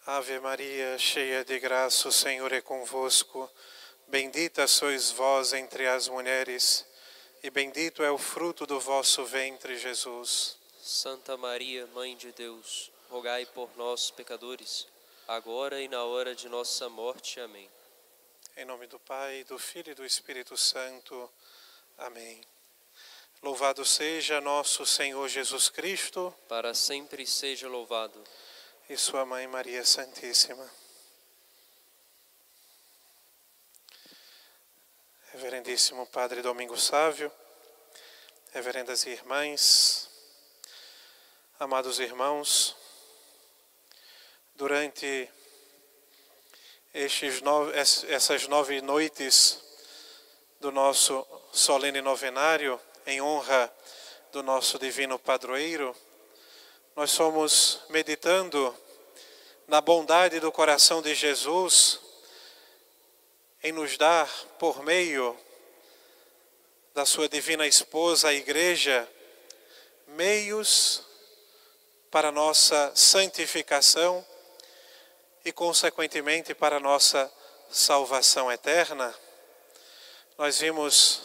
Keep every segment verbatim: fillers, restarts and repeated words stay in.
Ave Maria, cheia de graça, o Senhor é convosco. Bendita sois vós entre as mulheres, e bendito é o fruto do vosso ventre, Jesus. Santa Maria, Mãe de Deus, rogai por nós, pecadores, agora e na hora de nossa morte. Amém. Em nome do Pai, do Filho e do Espírito Santo. Amém. Louvado seja nosso Senhor Jesus Cristo. Para sempre seja louvado. E sua Mãe Maria Santíssima. Reverendíssimo Padre Domingos Sávio, reverendas irmãs, amados irmãos, durante estes nove, essas nove noites do nosso solene novenário, em honra do nosso divino padroeiro, nós fomos meditando na bondade do coração de Jesus em nos dar, por meio da sua divina esposa, a Igreja, meios para nossa santificação e, consequentemente, para nossa salvação eterna. Nós vimos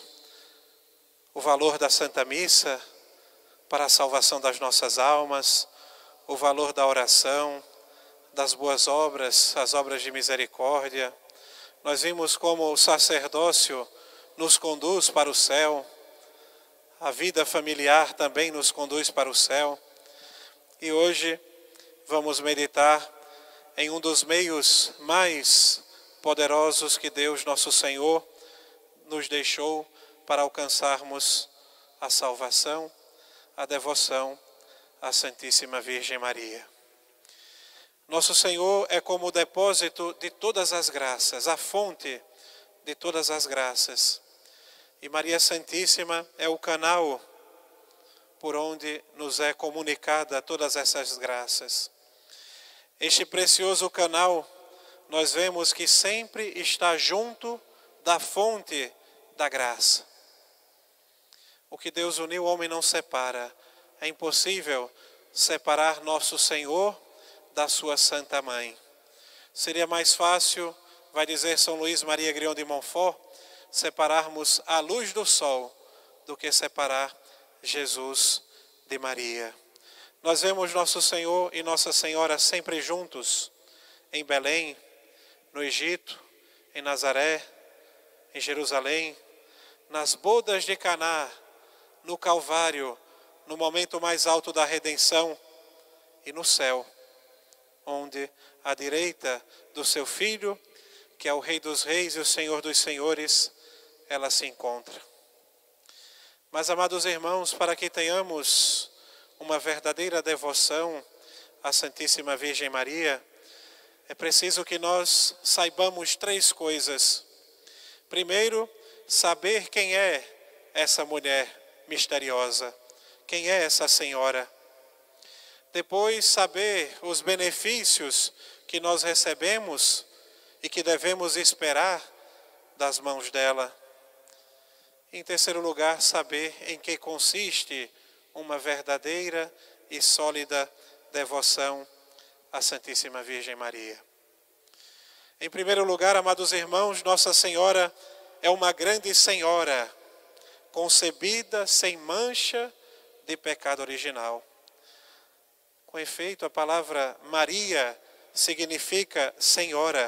o valor da Santa Missa para a salvação das nossas almas, o valor da oração, das boas obras, as obras de misericórdia. Nós vimos como o sacerdócio nos conduz para o céu, a vida familiar também nos conduz para o céu. E hoje vamos meditar em um dos meios mais poderosos que Deus, nosso Senhor, nos deixou para alcançarmos a salvação, a devoção à Santíssima Virgem Maria. Nosso Senhor é como o depósito de todas as graças, a fonte de todas as graças. E Maria Santíssima é o canal por onde nos é comunicada todas essas graças. Este precioso canal, nós vemos que sempre está junto da fonte da graça. O que Deus uniu, o homem não separa. É impossível separar nosso Senhor da sua Santa Mãe. Seria mais fácil, vai dizer São Luís Maria Grião de Montfort, separarmos a luz do sol do que separar Jesus de Maria. Nós vemos nosso Senhor e Nossa Senhora sempre juntos, em Belém, no Egito, em Nazaré, em Jerusalém, nas bodas de Caná, no Calvário, no momento mais alto da redenção, e no céu, onde à direita do seu Filho, que é o Rei dos Reis e o Senhor dos Senhores, ela se encontra. Mas, amados irmãos, para que tenhamos uma verdadeira devoção à Santíssima Virgem Maria, é preciso que nós saibamos três coisas. Primeiro, saber quem é essa mulher misteriosa, quem é essa senhora. Depois, saber os benefícios que nós recebemos e que devemos esperar das mãos dela. Em terceiro lugar, saber em que consiste uma verdadeira e sólida devoção à Santíssima Virgem Maria. Em primeiro lugar, amados irmãos, Nossa Senhora é uma grande senhora, concebida sem mancha de pecado original. Com efeito, a palavra Maria significa Senhora.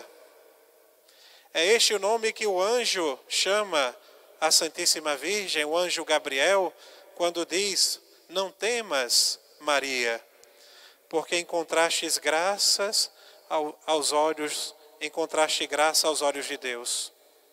É este o nome que o anjo chama a Santíssima Virgem, o anjo Gabriel, quando diz: não temas, Maria, porque encontrastes graças aos olhos, encontraste graça aos olhos de Deus.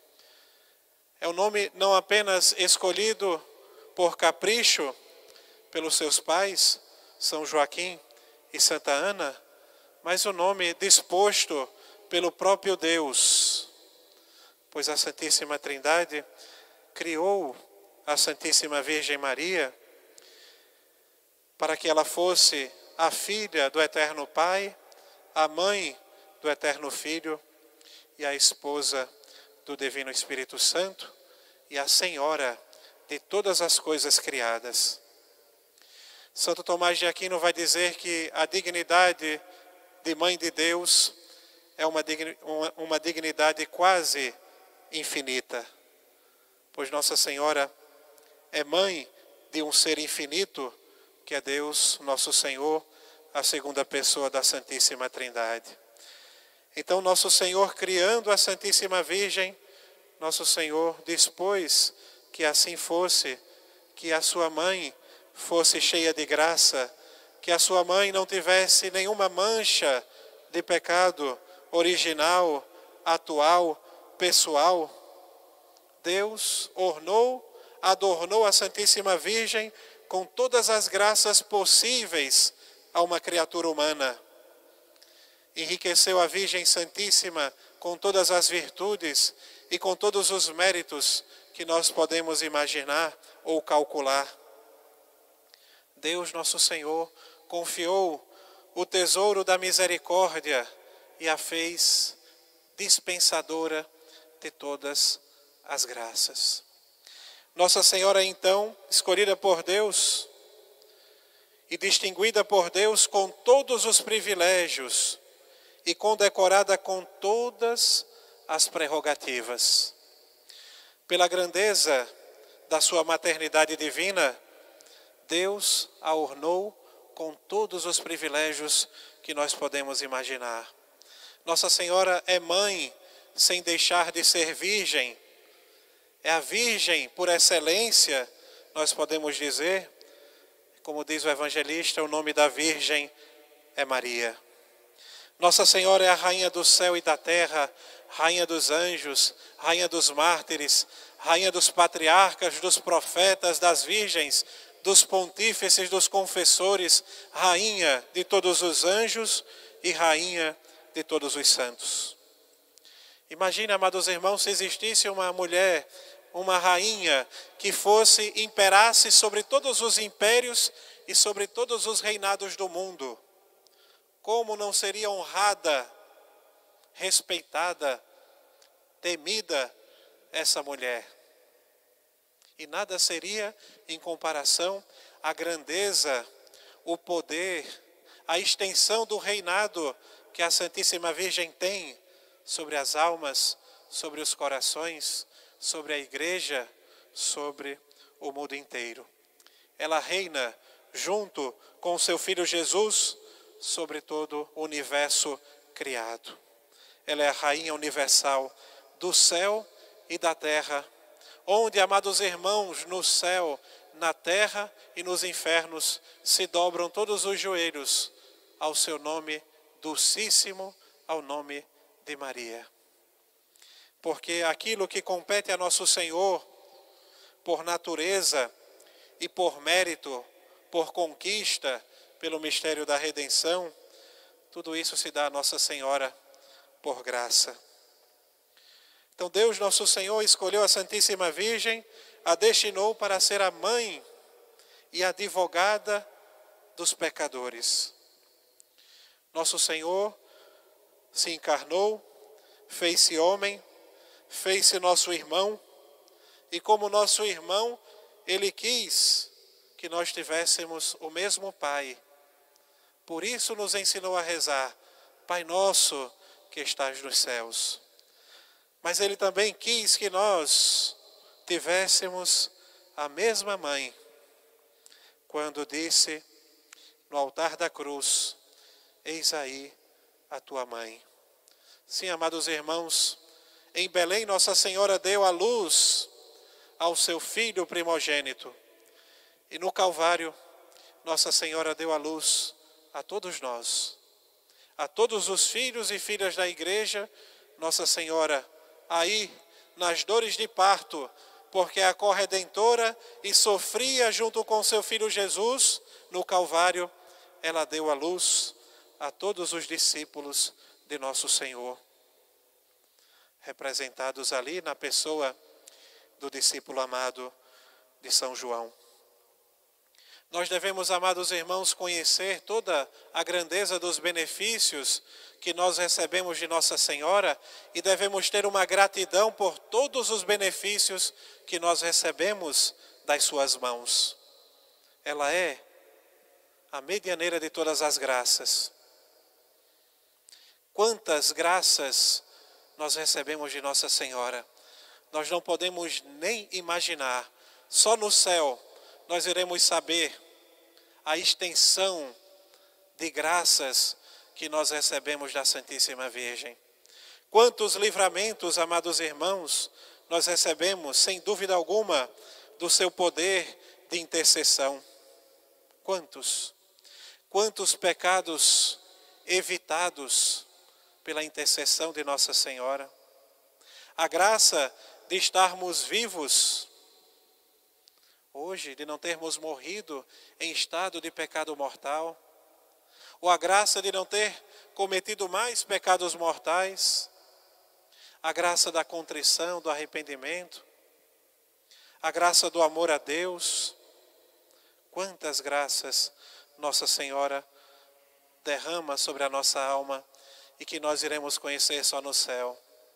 É um nome não apenas escolhido por capricho pelos seus pais, São Joaquim e Santa Ana, mas o nome disposto pelo próprio Deus, pois a Santíssima Trindade criou a Santíssima Virgem Maria para que ela fosse a filha do Eterno Pai, a mãe do Eterno Filho e a esposa do Divino Espírito Santo e a Senhora de todas as coisas criadas. Santo Tomás de Aquino vai dizer que a dignidade de Mãe de Deus é uma, uma, uma dignidade quase infinita, pois Nossa Senhora é mãe de um ser infinito, que é Deus, nosso Senhor, a segunda pessoa da Santíssima Trindade. Então, nosso Senhor, criando a Santíssima Virgem, nosso Senhor dispôs que assim fosse, que a sua mãe fosse cheia de graça, que a sua mãe não tivesse nenhuma mancha de pecado original, atual, pessoal. Deus ornou, adornou a Santíssima Virgem com todas as graças possíveis a uma criatura humana. Enriqueceu a Virgem Santíssima com todas as virtudes e com todos os méritos que nós podemos imaginar ou calcular. Deus, nosso Senhor, confiou o tesouro da misericórdia e a fez dispensadora de todas as graças. Nossa Senhora, então, escolhida por Deus e distinguida por Deus com todos os privilégios e condecorada com todas as prerrogativas. Pela grandeza da sua maternidade divina, Deus a ornou com todos os privilégios que nós podemos imaginar. Nossa Senhora é mãe sem deixar de ser virgem. É a Virgem por excelência, nós podemos dizer, como diz o evangelista, o nome da Virgem é Maria. Nossa Senhora é a Rainha do céu e da terra, Rainha dos anjos, Rainha dos mártires, Rainha dos patriarcas, dos profetas, das virgens, dos pontífices, dos confessores, Rainha de todos os anjos e Rainha de todos os santos. Imagine, amados irmãos, se existisse uma mulher, uma rainha, que fosse, imperasse sobre todos os impérios e sobre todos os reinados do mundo. Como não seria honrada, respeitada, temida essa mulher? E nada seria em comparação à grandeza, o poder, a extensão do reinado que a Santíssima Virgem tem sobre as almas, sobre os corações, sobre a igreja, sobre o mundo inteiro. Ela reina junto com o seu Filho Jesus sobre todo o universo criado. Ela é a Rainha universal do céu e da terra, onde, amados irmãos, no céu, na terra e nos infernos, se dobram todos os joelhos ao seu nome dulcíssimo, ao nome de Maria. Porque aquilo que compete a nosso Senhor, por natureza e por mérito, por conquista, pelo mistério da redenção, tudo isso se dá a Nossa Senhora por graça. Então Deus, nosso Senhor, escolheu a Santíssima Virgem, a destinou para ser a mãe e advogada dos pecadores. Nosso Senhor se encarnou, fez-se homem, fez-se nosso irmão, e como nosso irmão, Ele quis que nós tivéssemos o mesmo Pai. Por isso nos ensinou a rezar, Pai nosso que estás nos céus. Mas Ele também quis que nós tivéssemos a mesma mãe, quando disse no altar da cruz, eis aí a tua mãe. Sim, amados irmãos, em Belém Nossa Senhora deu a luz ao seu Filho primogênito. E no Calvário, Nossa Senhora deu a luz a todos nós. A todos os filhos e filhas da igreja, Nossa Senhora, aí, nas dores de parto, porque é a corredentora e sofria junto com seu Filho Jesus, no Calvário, ela deu a luz a todos os discípulos de nosso Senhor, representados ali na pessoa do discípulo amado de São João. Nós devemos, amados irmãos, conhecer toda a grandeza dos benefícios que nós recebemos de Nossa Senhora e devemos ter uma gratidão por todos os benefícios que nós recebemos das suas mãos. Ela é a medianeira de todas as graças. Quantas graças nós recebemos de Nossa Senhora. Nós não podemos nem imaginar. Só no céu nós iremos saber a extensão de graças que nós recebemos da Santíssima Virgem. Quantos livramentos, amados irmãos, nós recebemos, sem dúvida alguma, do seu poder de intercessão. Quantos? Quantos pecados evitados pela intercessão de Nossa Senhora. A graça de estarmos vivos hoje, de não termos morrido em estado de pecado mortal, ou a graça de não ter cometido mais pecados mortais, a graça da contrição, do arrependimento, a graça do amor a Deus. Quantas graças Nossa Senhora derrama sobre a nossa alma e que nós iremos conhecer só no céu.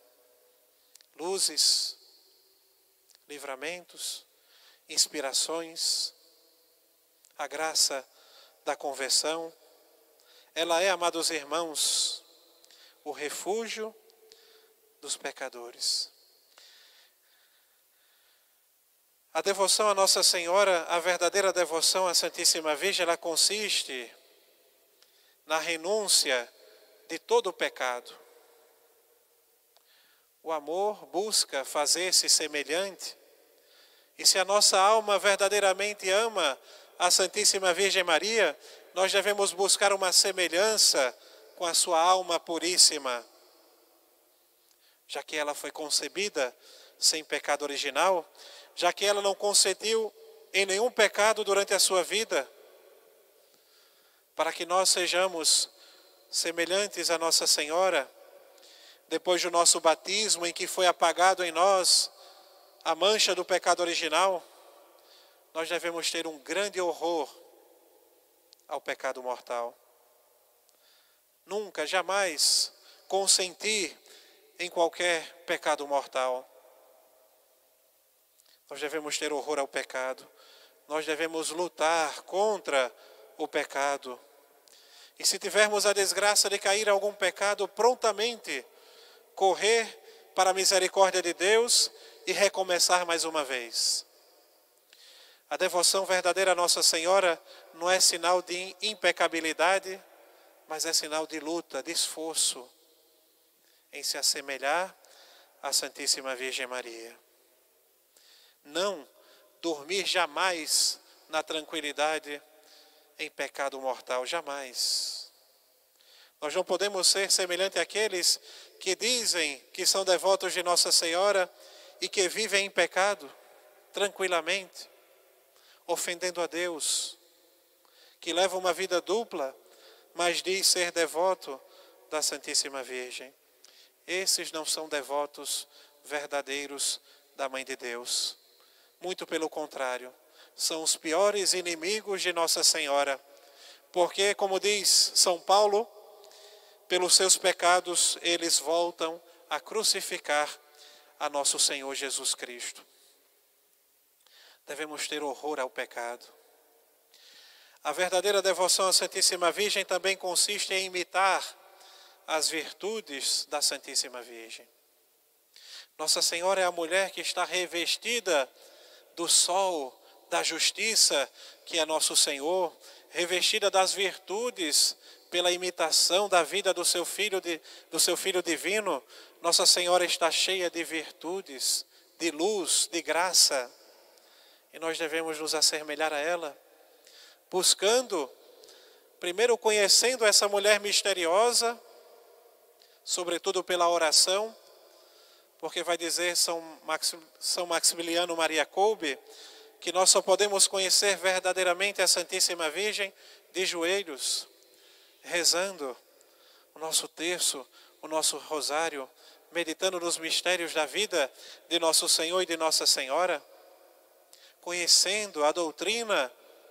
Luzes, livramentos, inspirações, a graça da conversão. Ela é, amados irmãos, o refúgio dos pecadores. A devoção a Nossa Senhora, a verdadeira devoção à Santíssima Virgem, ela consiste na renúncia de todo o pecado. O amor busca fazer-se semelhante, e se a nossa alma verdadeiramente ama a Santíssima Virgem Maria, nós devemos buscar uma semelhança com a sua alma puríssima, já que ela foi concebida sem pecado original, já que ela não consentiu em nenhum pecado durante a sua vida, para que nós sejamos semelhantes a Nossa Senhora, depois do nosso batismo, em que foi apagado em nós a mancha do pecado original, nós devemos ter um grande horror ao pecado mortal. Nunca, jamais consentir em qualquer pecado mortal. Nós devemos ter horror ao pecado. Nós devemos lutar contra o pecado. E se tivermos a desgraça de cair em algum pecado, prontamente correr para a misericórdia de Deus e recomeçar mais uma vez. A devoção verdadeira a Nossa Senhora não é sinal de impecabilidade, mas é sinal de luta, de esforço em se assemelhar à Santíssima Virgem Maria. Não dormir jamais na tranquilidade em pecado mortal, jamais. Nós não podemos ser semelhantes àqueles que dizem que são devotos de Nossa Senhora e que vivem em pecado, tranquilamente, ofendendo a Deus, que levam uma vida dupla, mas diz ser devoto da Santíssima Virgem. Esses não são devotos verdadeiros da Mãe de Deus. Muito pelo contrário, são os piores inimigos de Nossa Senhora, porque, como diz São Paulo, pelos seus pecados eles voltam a crucificar a nosso Senhor Jesus Cristo. Devemos ter horror ao pecado. A verdadeira devoção à Santíssima Virgem também consiste em imitar as virtudes da Santíssima Virgem. Nossa Senhora é a mulher que está revestida do sol da justiça, que é nosso Senhor, revestida das virtudes pela imitação da vida do seu Filho, de, do seu Filho divino. Nossa Senhora está cheia de virtudes, de luz, de graça, e nós devemos nos assemelhar a ela, buscando, primeiro conhecendo essa mulher misteriosa, sobretudo pela oração, porque vai dizer São, Maxim, São Maximiliano Maria Kolbe, que nós só podemos conhecer verdadeiramente a Santíssima Virgem de joelhos, rezando o nosso terço, o nosso rosário, meditando nos mistérios da vida de nosso Senhor e de Nossa Senhora, conhecendo a doutrina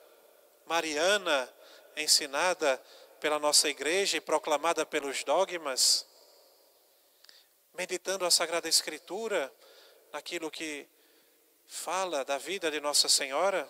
mariana ensinada pela nossa igreja e proclamada pelos dogmas, meditando a Sagrada Escritura, naquilo que fala da vida de Nossa Senhora.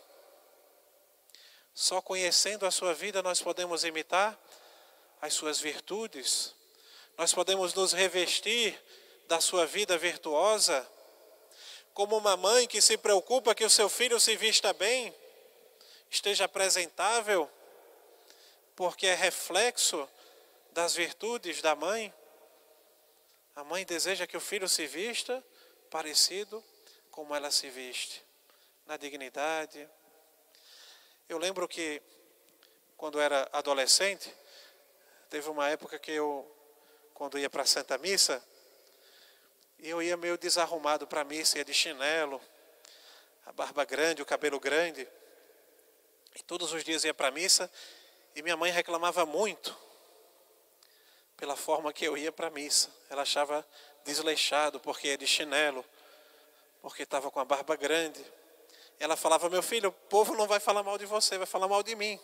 Só conhecendo a sua vida nós podemos imitar as suas virtudes, Nós podemos nos revestir da sua vida virtuosa, como uma mãe que se preocupa que o seu filho se vista bem, esteja apresentável, porque é reflexo das virtudes da mãe. A mãe deseja que o filho se vista parecido como ela se veste, na dignidade. Eu lembro que, quando era adolescente, teve uma época que eu, quando ia para a Santa Missa, eu ia meio desarrumado para a missa, ia de chinelo, a barba grande, o cabelo grande. E todos os dias ia para a missa e minha mãe reclamava muito pela forma que eu ia para a missa. Ela achava desleixado porque ia de chinelo, porque estava com a barba grande. Ela falava: meu filho, o povo não vai falar mal de você, vai falar mal de mim.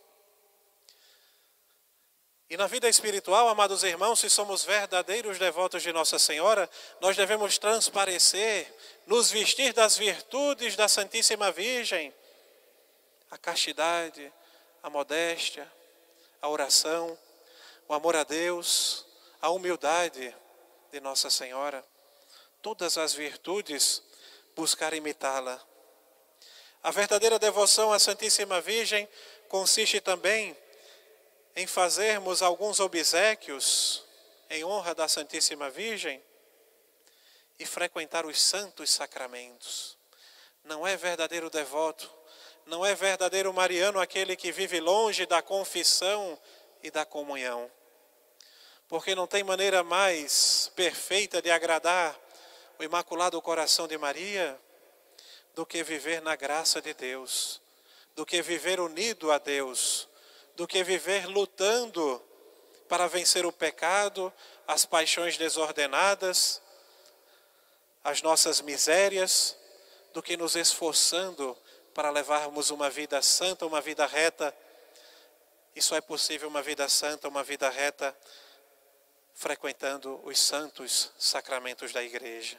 E na vida espiritual, amados irmãos, se somos verdadeiros devotos de Nossa Senhora, nós devemos transparecer, nos vestir das virtudes da Santíssima Virgem, a castidade, a modéstia, a oração, o amor a Deus, a humildade de Nossa Senhora. Todas as virtudes, buscar imitá-la. A verdadeira devoção à Santíssima Virgem consiste também em fazermos alguns obséquios em honra da Santíssima Virgem e frequentar os santos sacramentos. Não é verdadeiro devoto, não é verdadeiro mariano aquele que vive longe da confissão e da comunhão, porque não tem maneira mais perfeita de agradar o Imaculado Coração de Maria do que viver na graça de Deus, do que viver unido a Deus, do que viver lutando para vencer o pecado, as paixões desordenadas, as nossas misérias, do que nos esforçando para levarmos uma vida santa, uma vida reta. E só é possível uma vida santa, uma vida reta, frequentando os santos sacramentos da igreja.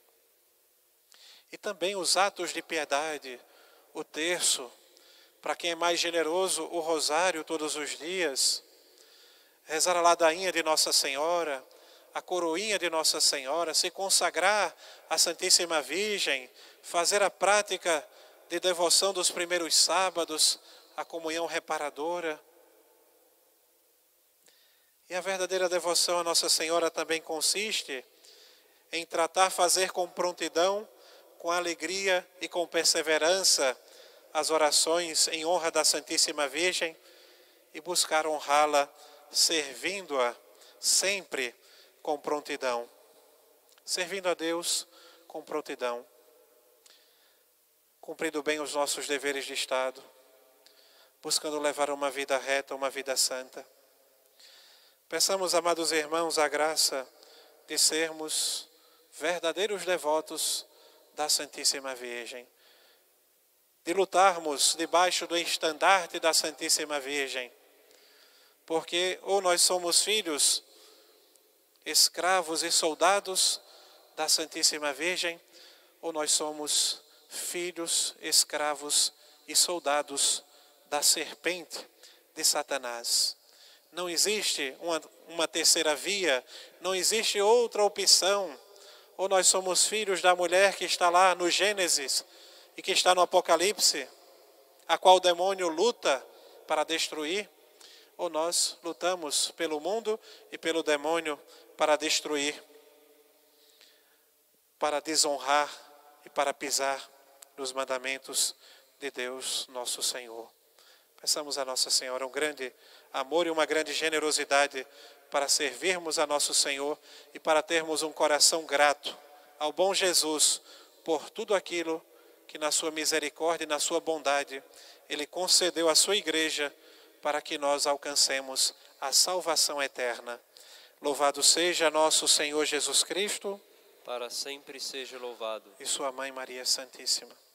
E também os atos de piedade, o terço, para quem é mais generoso, o rosário todos os dias, rezar a ladainha de Nossa Senhora, a coroinha de Nossa Senhora, se consagrar à Santíssima Virgem, fazer a prática de devoção dos primeiros sábados, a comunhão reparadora. E a verdadeira devoção a Nossa Senhora também consiste em tratar, fazer com prontidão, com alegria e com perseverança as orações em honra da Santíssima Virgem e buscar honrá-la, servindo-a sempre com prontidão. Servindo a Deus com prontidão. Cumprindo bem os nossos deveres de Estado, buscando levar uma vida reta, uma vida santa. Peçamos, amados irmãos, a graça de sermos verdadeiros devotos da Santíssima Virgem, de lutarmos debaixo do estandarte da Santíssima Virgem, porque ou nós somos filhos, escravos e soldados da Santíssima Virgem, ou nós somos filhos, escravos e soldados da serpente de Satanás. Não existe uma, uma terceira via, não existe outra opção. Ou nós somos filhos da mulher que está lá no Gênesis e que está no Apocalipse, a qual o demônio luta para destruir, ou nós lutamos pelo mundo e pelo demônio para destruir, para desonrar e para pisar nos mandamentos de Deus, nosso Senhor. Peçamos a Nossa Senhora um grande amor e uma grande generosidade para servirmos a nosso Senhor e para termos um coração grato ao bom Jesus por tudo aquilo que na sua misericórdia e na sua bondade Ele concedeu à sua igreja para que nós alcancemos a salvação eterna. Louvado seja nosso Senhor Jesus Cristo. Para sempre seja louvado. E sua Mãe Maria Santíssima.